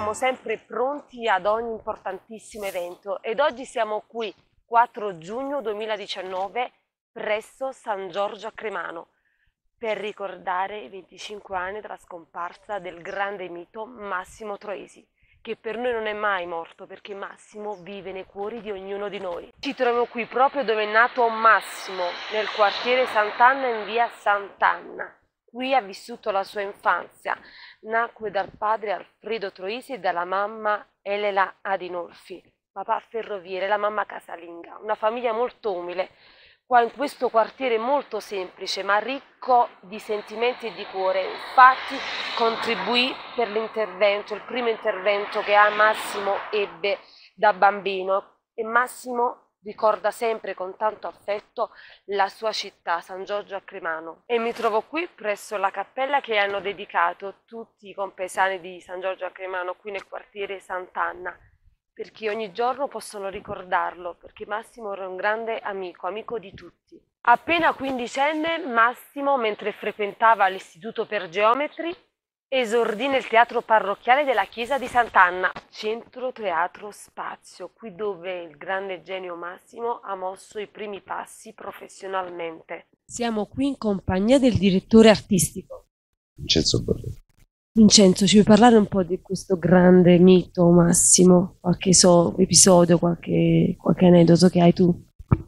siamo sempre pronti ad ogni importantissimo evento ed oggi siamo qui 4 giugno 2019 presso San Giorgio a Cremano per ricordare i 25 anni dalla scomparsa del grande mito Massimo Troisi, che per noi non è mai morto perché Massimo vive nei cuori di ognuno di noi. Ci troviamo qui proprio dove è nato Massimo, nel quartiere Sant'Anna in via Sant'Anna. Qui ha vissuto la sua infanzia, nacque dal padre Alfredo Troisi e dalla mamma Elena Adinolfi, papà ferroviere e la mamma casalinga, una famiglia molto umile, qua in questo quartiere molto semplice ma ricco di sentimenti e di cuore. Infatti contribuì per l'intervento, il primo intervento che Massimo ebbe da bambino, e Massimo ricorda sempre con tanto affetto la sua città, San Giorgio a Cremano. E mi trovo qui presso la cappella che hanno dedicato tutti i compaesani di San Giorgio a Cremano, qui nel quartiere Sant'Anna, perché ogni giorno possono ricordarlo, perché Massimo era un grande amico, amico di tutti. Appena quindicenne, Massimo, mentre frequentava l'istituto per geometri, esordì nel teatro parrocchiale della chiesa di Sant'Anna, centro teatro spazio, qui dove il grande genio Massimo ha mosso i primi passi professionalmente. Siamo qui in compagnia del direttore artistico Vincenzo Borrelli. Vincenzo, ci vuoi parlare un po' di questo grande mito Massimo? Qualche episodio, qualche aneddoto che hai tu?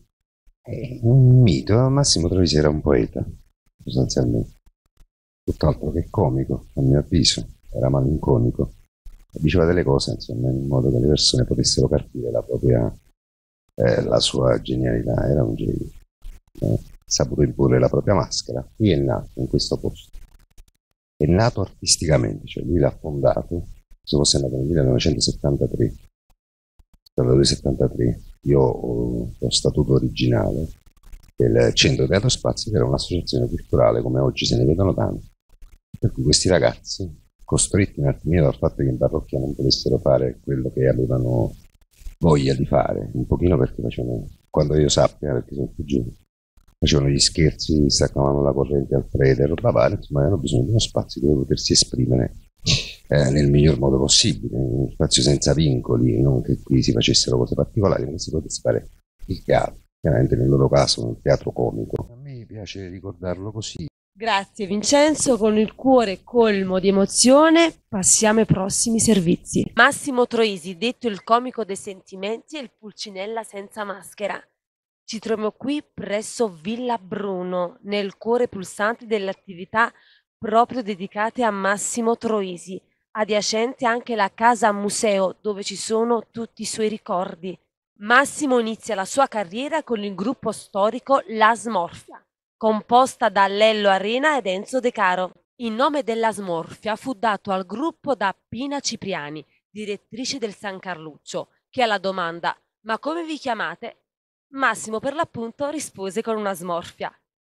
Un mito, Massimo Troisi era un poeta, sostanzialmente. Tutt'altro che comico, a mio avviso, era malinconico. Diceva delle cose, insomma, in modo che le persone potessero capire la sua genialità. Era un genio. Saputo imporre la propria maschera. Qui è nato, in questo posto. È nato artisticamente, cioè lui l'ha fondato, se fosse nato nel 1973, io ho lo statuto originale del Centro Teatro Spazio, che era un'associazione culturale, come oggi se ne vedono tanti, per cui questi ragazzi, costretti un attimino dal fatto che in parrocchia non potessero fare quello che avevano voglia di fare, un pochino perché facevano, quando io sappia, perché sono più giovane, facevano gli scherzi, staccavano la corrente al prete, roba varia, insomma avevano bisogno di uno spazio dove potersi esprimere nel miglior modo possibile, uno spazio senza vincoli, non che qui si facessero cose particolari, ma che si potesse fare il teatro, chiaramente nel loro caso un teatro comico. A me piace ricordarlo così. Grazie Vincenzo, con il cuore colmo di emozione passiamo ai prossimi servizi. Massimo Troisi, detto il comico dei sentimenti e il pulcinella senza maschera. Ci troviamo qui presso Villa Bruno, nel cuore pulsante delle attività proprio dedicate a Massimo Troisi, adiacente anche la casa museo dove ci sono tutti i suoi ricordi. Massimo inizia la sua carriera con il gruppo storico La Smorfia, composta da Lello Arena ed Enzo De Caro. Il nome della Smorfia fu dato al gruppo da Pina Cipriani, direttrice del San Carluccio, che alla domanda «Ma come vi chiamate?» Massimo per l'appunto rispose con una smorfia.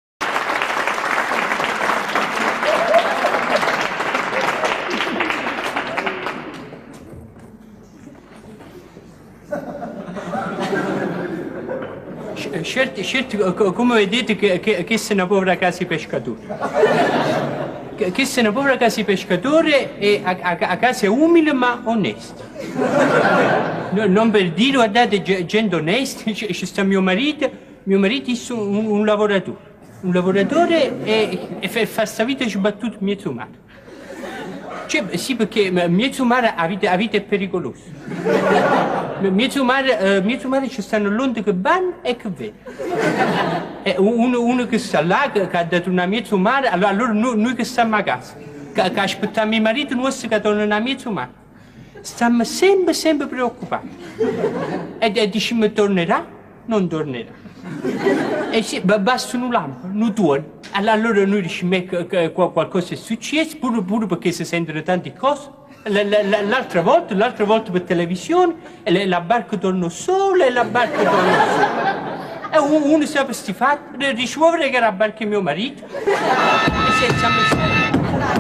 Certo, come vedete che sei una povera casa di pescatore. Che sei una povera casa di pescatore e a casa umile ma onesta. Non per dire, guardate, gente onesta, ci sta mio marito è un lavoratore e fa sta vita sbattuta mezzo mare. Cioè, sì, perché mezzo mare a vita è pericoloso. Mezzo mare ci stanno l'onde che vanno e che vengono. E uno che sta là, che ha dato una mezzo mare, allora noi che stiamo a casa, che aspettiamo mio marito nostro che torna a mezzo mare. Stiamo sempre preoccupati. E diciamo tornerà, non tornerà. E sì, basta un lampo, non torna. Allora noi diciamo che qualcosa è successo, pure perché si sentono tante cose. L'altra volta per televisione, la barca torna sola e la barca torna sola. E uno sapeva sti fatti, risolvere che era la barca di mio marito. E senza me.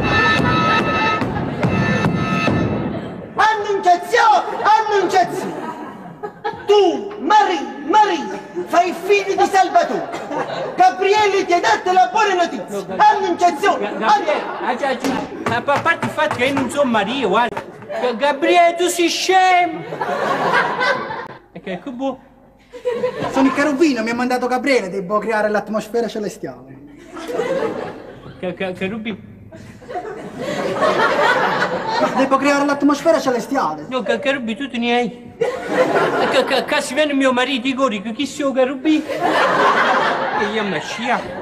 Annunciazione! Tu, Maria, fai figli di Salvatore. Gabriele ti ha dato la buona notizia. Annunciazione! A parte il fatto che io non sono Maria, guarda. Gabriele, tu sei scemo! E che buono? Sono il Carubino, mi ha mandato Gabriele, devo creare l'atmosfera celestiale. Carubino? Devo creare l'atmosfera celestiale. No, Carubino, tu te ne hai. Cazzo, viene mio marito, Igor, chi sei Carubino? E io mi scia.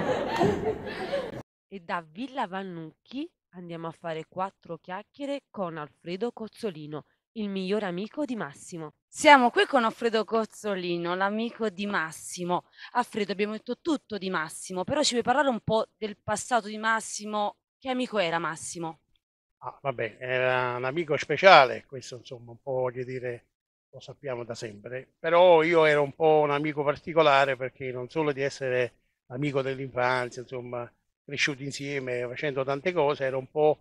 E da Villa Vannucchi andiamo a fare 4 chiacchiere con Alfredo Cozzolino, il migliore amico di Massimo. Siamo qui con Alfredo Cozzolino, l'amico di Massimo. Alfredo, abbiamo detto tutto di Massimo, però ci vuoi parlare un po' del passato di Massimo? Che amico era Massimo? Ah, vabbè, era un amico speciale, questo insomma un po' voglio dire, lo sappiamo da sempre, però io ero un po' un amico particolare perché non solo di essere amico dell'infanzia, insomma, cresciuti insieme facendo tante cose, ero un po',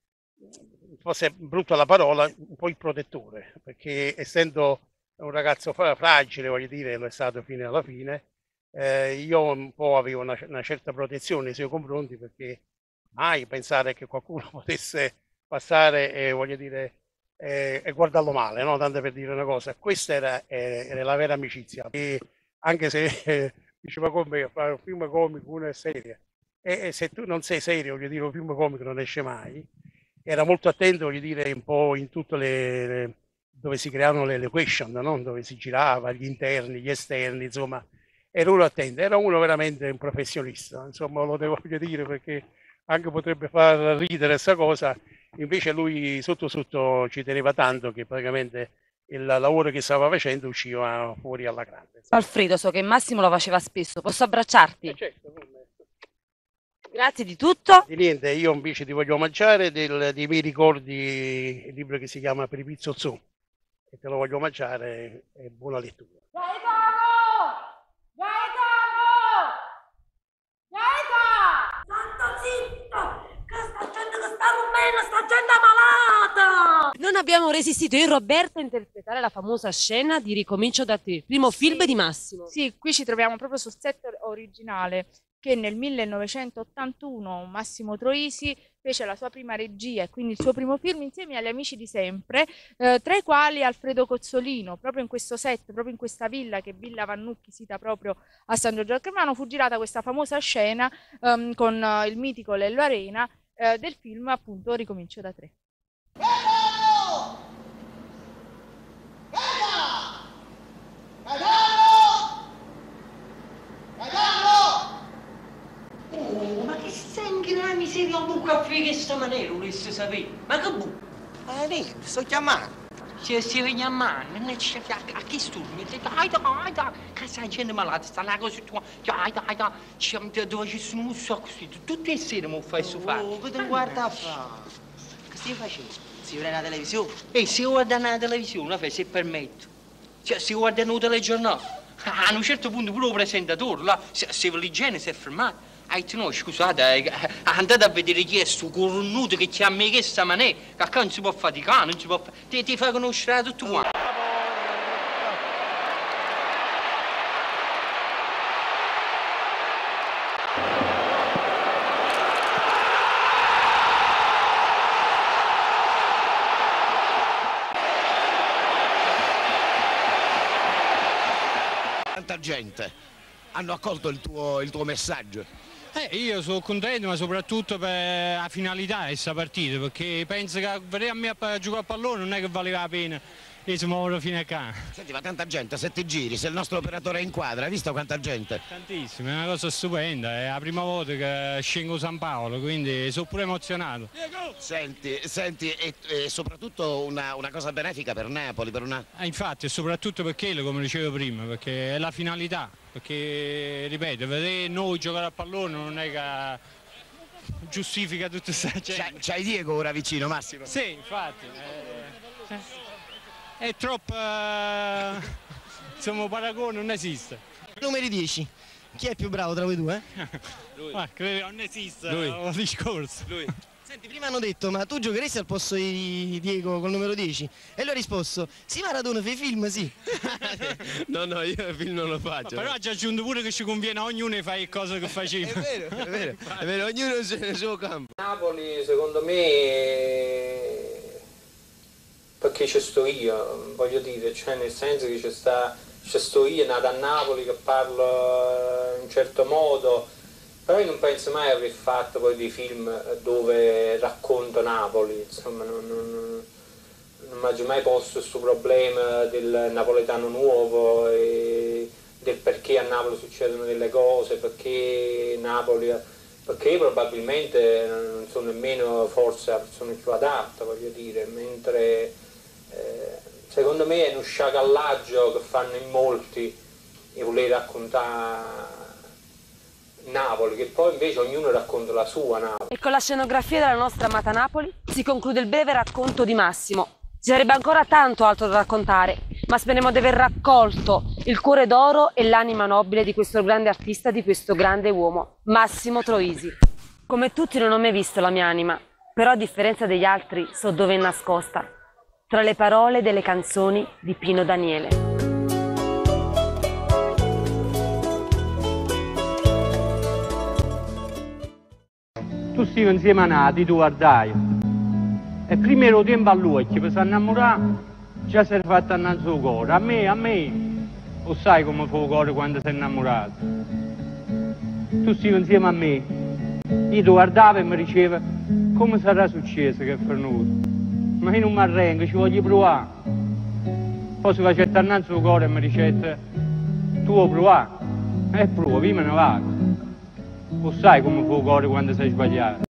forse brutta la parola, un po' il protettore, perché essendo un ragazzo fragile, voglio dire, lo è stato fino alla fine, io un po' avevo una certa protezione nei suoi confronti perché mai pensare che qualcuno potesse passare e voglio dire e guardarlo male, no? Tanto per dire una cosa, questa era la vera amicizia. E anche se diceva con me, fare un film comico, uno è serio, e se tu non sei serio, voglio dire, un film comico non esce mai. Era molto attento, voglio dire, un po' in tutte dove si creavano le location, no? Dove si girava, gli interni, gli esterni, insomma, era uno attento, era uno veramente un professionista, insomma, lo devo dire perché anche potrebbe far ridere questa cosa, invece lui sotto sotto ci teneva tanto che praticamente il lavoro che stava facendo usciva fuori alla grande. Alfredo, so che Massimo lo faceva spesso, posso abbracciarti? Certo, Grazie di tutto. di niente, io invece ti voglio mangiare dei miei ricordi, il libro che si chiama Per Pizzo Zoo, e te lo voglio mangiare e buona lettura. Gaetano! Gaetano! Gaetano! Santo zitto! Che sta gente che sta rumena, sta gente malata! Non abbiamo resistito io e Roberta a interpretare la famosa scena di Ricomincio da te, primo film di Massimo. Sì, qui ci troviamo proprio sul set originale che nel 1981 Massimo Troisi fece la sua prima regia e quindi il suo primo film insieme agli amici di sempre, tra i quali Alfredo Cozzolino. Proprio in questo set, proprio in questa villa, che è Villa Vannucchi, sita proprio a San Giorgio al Cremano, fu girata questa famosa scena con il mitico Lello Arena del film appunto Ricomincio da te. Ma che senti la miseria un caffè che sta maniera, volesse sapere? Ma che bu? Sto chiamando. Si viene a mano, non c'è a chi sturmi? Dai, che sai gente malata, sta là così tua. Dai, dove ci sono un sacco di tutte le sere mi fai fare. Oh, che ti guarda a fare? Che stai facendo? Si vede la televisione? Si guarda la televisione, se permetto. Cioè, si guarda il telegiornale. A un certo punto pure il presentatore, là, se l'igiene si è fermato. No, scusate, andate a vedere chi è sto cornuto che ci ha messo questa maniera, che qua non si può faticare, non si può ti fa conoscere tutto quanto. Tanta gente hanno accolto il tuo messaggio. Io sono contento, ma soprattutto per la finalità di questa partita, perché penso che vedere a me a giocare a pallone non è che valeva la pena e si muovono fino a qua. Senti, ma tanta gente, se ti giri, se il nostro operatore è in quadra, hai visto quanta gente? Tantissimo, è una cosa stupenda, è la prima volta che scengo San Paolo, quindi sono pure emozionato. Senti, e soprattutto una cosa benefica per Napoli, per una... Infatti, e soprattutto per quello, come dicevo prima, perché è la finalità, perché, ripeto, vedere noi giocare a pallone non è che giustifica tutta questa gente. C'hai Diego ora vicino, Massimo? Sì, infatti. È troppo... insomma, paragone non esiste. Numeri 10. Chi è più bravo tra voi due? Lui. Credo non esiste Lui. discorso. Lui. Senti, prima hanno detto, ma tu giocheresti al posto di Diego col numero 10? E lui ha risposto, sì Maradona, fai film, sì. No, io film non lo faccio. Però ha già aggiunto pure che ci conviene a ognuno e fare cose che faceva. È vero, ognuno nel suo campo. Napoli secondo me perché ci sto io, voglio dire, cioè nel senso che ci sto io, nato a Napoli, che parlo in un certo modo, però io non penso mai aver fatto poi dei film dove racconto Napoli, insomma non mi ha mai posto questo problema del napoletano nuovo e del perché a Napoli succedono delle cose, perché probabilmente non sono nemmeno forse la persona più adatta, voglio dire, mentre secondo me è uno sciacallaggio che fanno in molti e voler raccontare Napoli, che poi invece ognuno racconta la sua Napoli. E con la scenografia della nostra amata Napoli si conclude il breve racconto di Massimo. Ci sarebbe ancora tanto altro da raccontare, ma speriamo di aver raccolto il cuore d'oro e l'anima nobile di questo grande artista, di questo grande uomo, Massimo Troisi. Come tutti non ho mai visto la mia anima, però a differenza degli altri so dove è nascosta, tra le parole delle canzoni di Pino Daniele. Tu stivi insieme a Nati, tu guardai. E prima ero tempo a lui, che per innamorare già si era fatto innanzi al cuore. A me, o sai come fa il cuore quando sei innamorato? Tu stivi insieme a me, io ti guardavo e mi diceva come sarà successo che è venuto. Ma io non mi arrengo, ci voglio provare. Poi si faceva innanzi al cuore e mi diceva tu vuoi provare? E provo, io me ne vado. O sai come fa il cuore quando sei sbagliato?